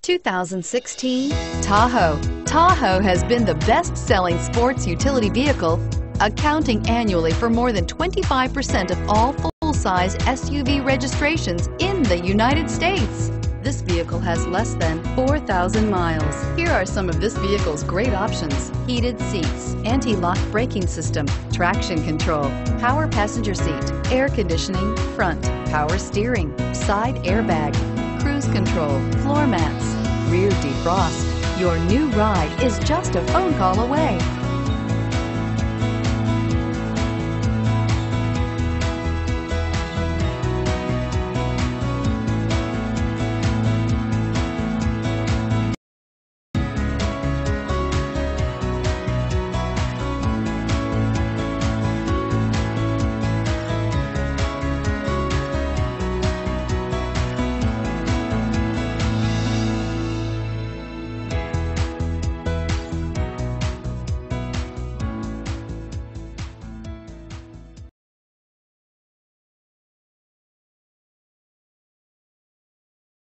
2016 Tahoe. Tahoe has been the best-selling sports utility vehicle, accounting annually for more than 25% of all full-size SUV registrations in the United States. This vehicle has less than 4,000 miles. Here are some of this vehicle's great options: heated seats, anti-lock braking system, traction control, power passenger seat, air conditioning, front, power steering, side airbag, cruise control, floor mats, rear defrost. Your new ride is just a phone call away.